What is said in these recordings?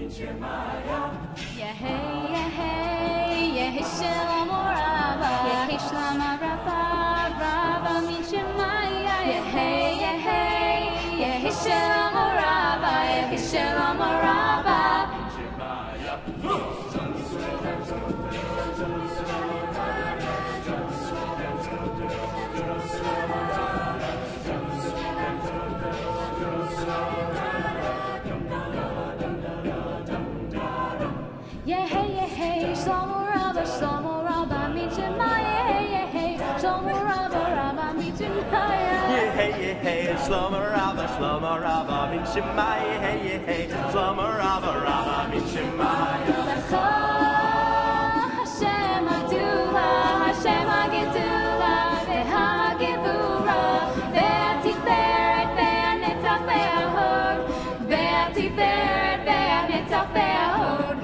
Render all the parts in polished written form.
Yeah, hey, Shalom, Rabba. Yeah, hey, Shalom, Rabba, Rabba, min Shemaya. Yeah, hey, Shalom, Rabba. Yeah, hey, Shalom, Rabba. Yeah, hey, Shalom, Rabba, min Shemaya. Yeah, hey, Shalom, Rabba, min Shemaya. Yeah, hey, Shalom, Rabba, min Shemaya. Hey, Shalom, Rabba, min Shemaya. Hashem Adula, Hashem Agedula, Ve'Hagevura, Ve'Atiferet, Ve'Anetzach, Ve'Ahod, Ve'Atiferet, Ve'Anetzach, Ve'Ahod.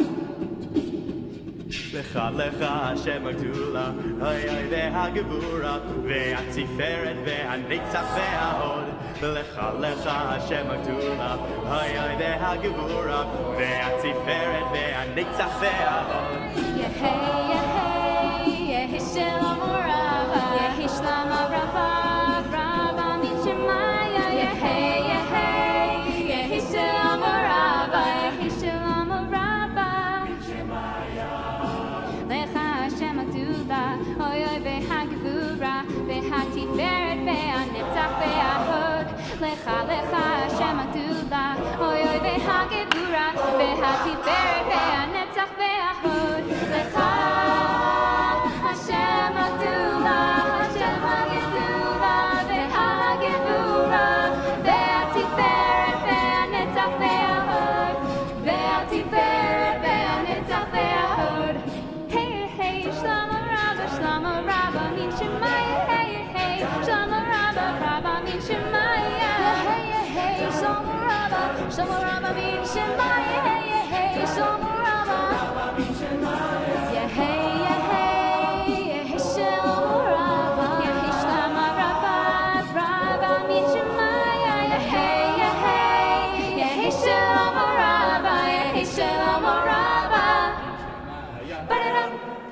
Lecha Hashem Agdula, Hay ve'Hagevura, ve'Atiferet ve'Anetzach ve'Ahod. Lecha Hashem Agdula, Hay ve'Hagevura, ve'Atiferet ve'Anetzach ve'Ahod. Yeah, hey, Shalom Rabba, yeah, hey, Shalom Rabba, Rabba min Shemaya. Yeah, hey, Shalom Rabba, yeah, hey, Shalom Rabba. Lecha Hashem Agdula, Oy ve'Hagevura, ve'Atiferet ve'Anetzach ve'Ahod. Lecha Hashem Agdula, Oy ve'Hagevura, ve'Atiferet ve'Anetzach ve'Ahod. Lecha Hashem Agdula, Hashem Agedula, ve'Hagevura, ve'Atiferet ve'Anetzach ve'Ahod, ve'Atiferet ve'Anetzach ve'Ahod. Hey, Shlomo Rabba, min Shemaya. Hey, Shlomo Rabba, min Shemaya. Hey, Shlomo Rabba, min Shemaya. Hey, Shlomo Rabba, min Shemaya. Yeah, hey, Shlomo Rabba, yeah, hey, Shlomo Rabba, min Shemaya. Yeah, hey, Shlomo Rabba, yeah, hey, Shlomo Rabba. Ba-da-dum.